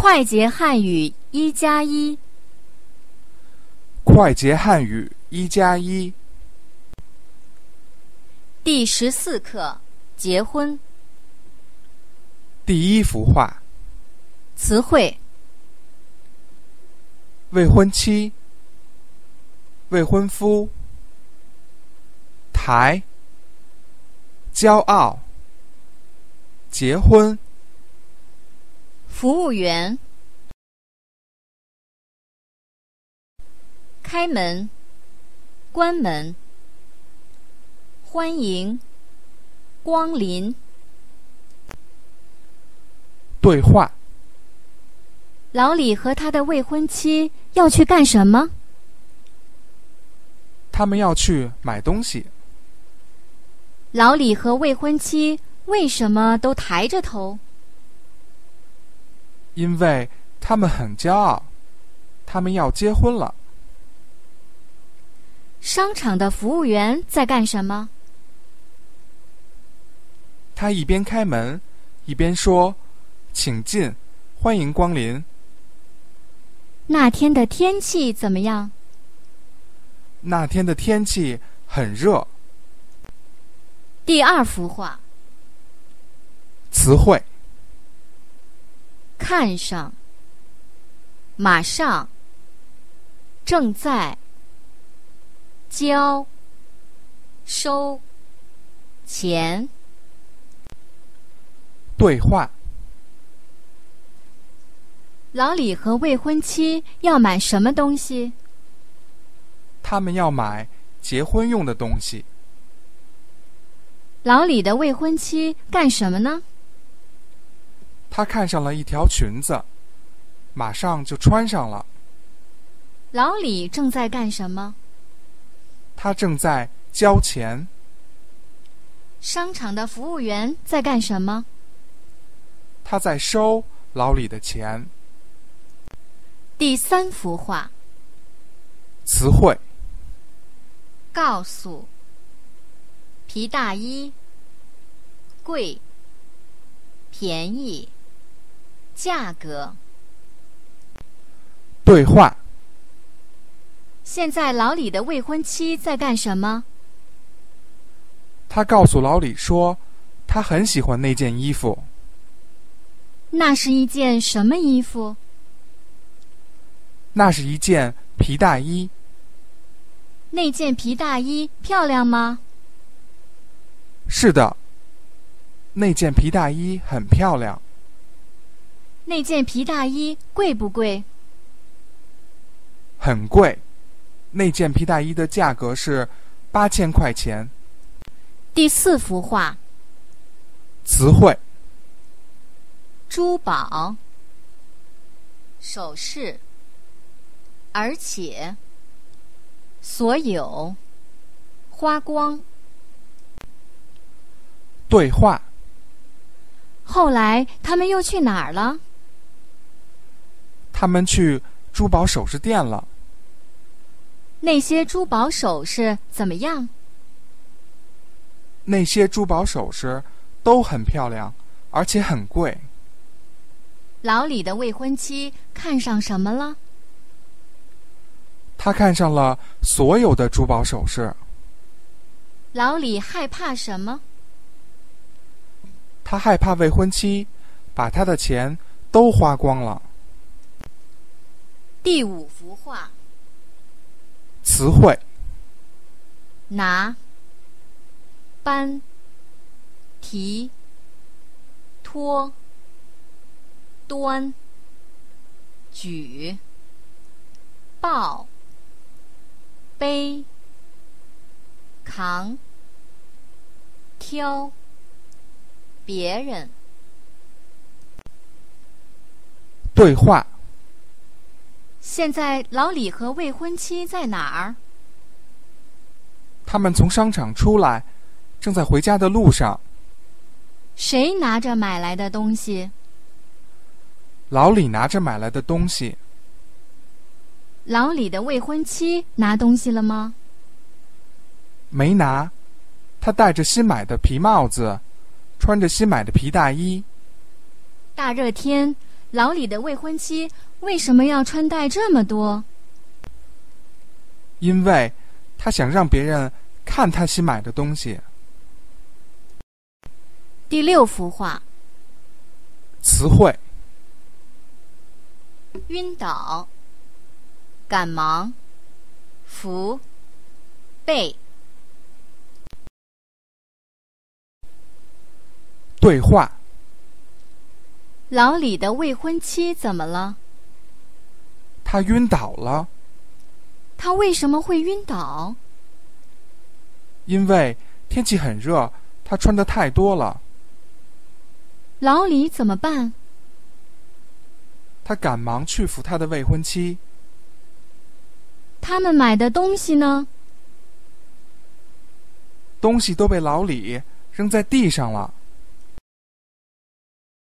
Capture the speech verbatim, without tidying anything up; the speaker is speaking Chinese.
快捷汉语一加一。 快捷汉语一加一。 第十四课，结婚。 第一幅画。 词汇： 未婚妻、未婚夫、台、骄傲、结婚、 服务员、开门、关门、欢迎、光临。 对话： 老李和他的未婚妻要去干什么？ 他们要去买东西。 老李和未婚妻为什么都抬着头？ 因为他们很骄傲，他们要结婚了。 商场的服务员在干什么？ 他一边开门，一边说：“请进，欢迎光临。” 那天的天气怎么样？ 那天的天气很热。 第二幅画。 词汇： 看上、马上、正在、交、收、钱。 对话： 老李和未婚妻要买什么东西？ 他们要买结婚用的东西。 老李的未婚妻干什么呢？ 她看上了一条裙子，马上就穿上了。 老李正在干什么？ 他正在交钱。 商场的服务员在干什么？ 他在收老李的钱。 第三幅画。 词汇： 告诉、皮大衣、贵、便宜、价格。 对话： 现在老李的未婚妻在干什么？ 他告诉老李说，他很喜欢那件衣服。 那是一件什么衣服？ 那是一件皮大衣。 那件皮大衣漂亮吗？ 是的，那件皮大衣很漂亮。 那件皮大衣贵不贵？ 很贵，那件皮大衣的价格是八千块钱。 第四幅画。 词汇： 珠宝、首饰、而且、所有、花光。 对话： 后来他们又去哪儿了？ 他们去珠宝首饰店了。 那些珠宝首饰怎么样？ 那些珠宝首饰都很漂亮，而且很贵。 老李的未婚妻看上什么了？ 他看上了所有的珠宝首饰。 老李害怕什么？ 他害怕未婚妻把他的钱都花光了。 第五幅画。 词汇： 拿、搬、提、拖、端、举、抱、背、扛、挑、别人。 对话： 现在老李和未婚妻在哪儿？ 他们从商场出来，正在回家的路上。 谁拿着买来的东西？ 老李拿着买来的东西。 老李的未婚妻拿东西了吗？ 没拿，他戴着新买的皮帽子，穿着新买的皮大衣。 大热天， 老李的未婚妻为什么要穿戴这么多？ 因为他想让别人看他新买的东西。 第六幅画。 词汇： 晕倒、赶忙、扶、背。 对话： 老李的未婚妻怎么了？ 他晕倒了。 他为什么会晕倒？ 因为天气很热，他穿得太多了。 老李怎么办？ 他赶忙去扶他的未婚妻。 他们买的东西呢？ 东西都被老李扔在地上了。